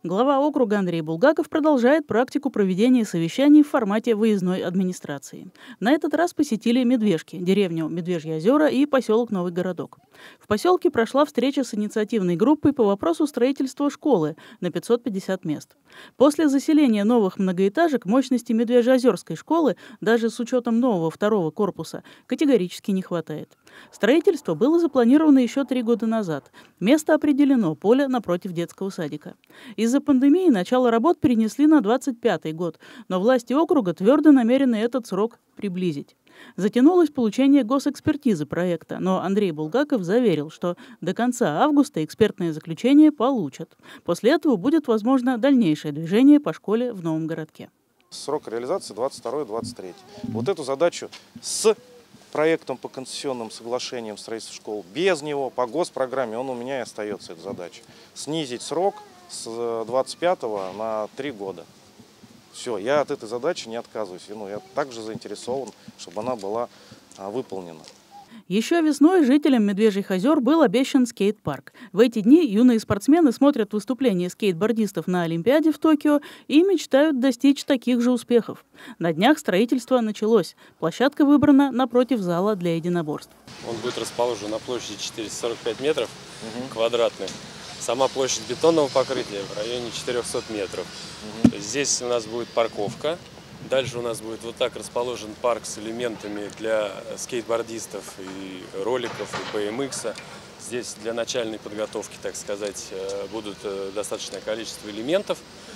Глава округа Андрей Булгаков продолжает практику проведения совещаний в формате выездной администрации. На этот раз посетили Медвежки, деревню Медвежьи озера и поселок Новый Городок. В поселке прошла встреча с инициативной группой по вопросу строительства школы на 550 мест. После заселения новых многоэтажек мощности Медвежьеозерской школы, даже с учетом нового второго корпуса, категорически не хватает. Строительство было запланировано еще 3 года назад. Место определено, поле напротив детского садика. Из-за пандемии начало работ перенесли на 2025 год, но власти округа твердо намерены этот срок приблизить. Затянулось получение госэкспертизы проекта, но Андрей Булгаков заверил, что до конца августа экспертное заключение получат. После этого будет возможно дальнейшее движение по школе в Новом Городке. Срок реализации 22-23. Вот эту задачу с проектом по концессионным соглашениям строительства школ, без него, по госпрограмме, он у меня и остается, эта задача. Снизить срок с 25 на 3 года. Все, я от этой задачи не отказываюсь. Я также заинтересован, чтобы она была выполнена. Еще весной жителям Медвежьих озер был обещан скейт-парк. В эти дни юные спортсмены смотрят выступления скейтбордистов на Олимпиаде в Токио и мечтают достичь таких же успехов. На днях строительство началось. Площадка выбрана напротив зала для единоборств. Он будет расположен на площади 445 метров квадратных. Сама площадь бетонного покрытия в районе 400 метров. Здесь у нас будет парковка. Дальше у нас будет вот так расположен парк с элементами для скейтбордистов и роликов, и BMX. Здесь для начальной подготовки, так сказать, будут достаточное количество элементов.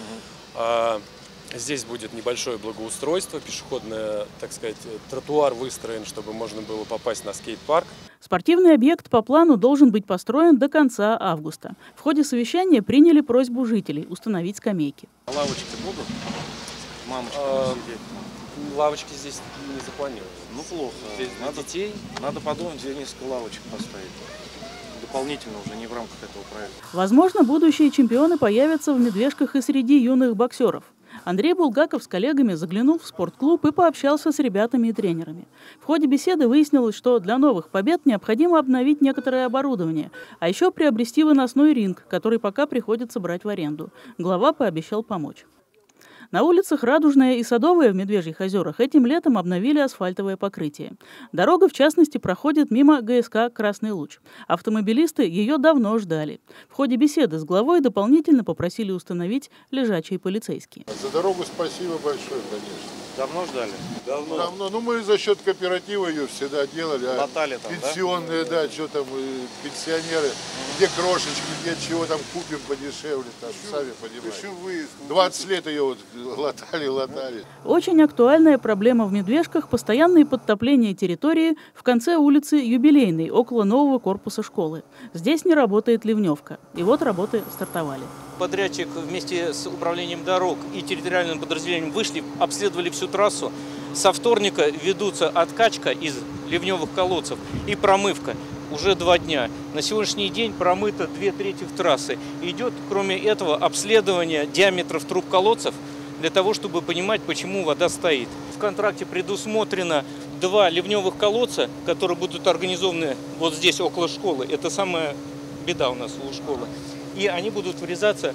Здесь будет небольшое благоустройство, пешеходный, так сказать, тротуар выстроен, чтобы можно было попасть на скейт-парк. Спортивный объект по плану должен быть построен до конца августа. В ходе совещания приняли просьбу жителей установить скамейки. Лавочки будут? Мамочка сидеть? Лавочки здесь не запланированы. Ну плохо. Здесь для детей. Надо подумать, где несколько лавочек поставить. Дополнительно уже не в рамках этого проекта. Возможно, будущие чемпионы появятся в Медвежках и среди юных боксеров. Андрей Булгаков с коллегами заглянул в спортклуб и пообщался с ребятами и тренерами. В ходе беседы выяснилось, что для новых побед необходимо обновить некоторое оборудование, а еще приобрести выносной ринг, который пока приходится брать в аренду. Глава пообещал помочь. На улицах Радужная и Садовая в Медвежьих озерах этим летом обновили асфальтовое покрытие. Дорога, в частности, проходит мимо ГСК «Красный луч». Автомобилисты ее давно ждали. В ходе беседы с главой дополнительно попросили установить лежачие полицейские. За дорогу спасибо большое, конечно. Давно ждали? Давно. Ну, мы за счет кооператива ее всегда делали. Латали там, пенсионные, да, что там, пенсионеры, где крошечки, где чего там купим подешевле, там, сами понимаете. 20 лет ее вот латали. Очень актуальная проблема в Медвежках – постоянные подтопления территории в конце улицы Юбилейной, около нового корпуса школы. Здесь не работает ливневка. И вот работы стартовали. Подрядчик вместе с управлением дорог и территориальным подразделением вышли, обследовали всю трассу. Со вторника ведутся откачка из ливневых колодцев и промывка. Уже 2 дня. На сегодняшний день промыто 2/3 трассы. Идет, кроме этого, обследование диаметров труб колодцев для того, чтобы понимать, почему вода стоит. В контракте предусмотрено 2 ливневых колодца, которые будут организованы вот здесь, около школы. Это самая беда у нас у школы. И они будут врезаться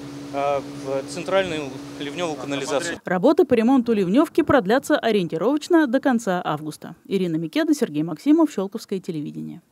в центральную ливневую канализацию. Работы по ремонту ливневки продлятся ориентировочно до конца августа. Ирина Микеда, Сергей Максимов, Щелковское телевидение.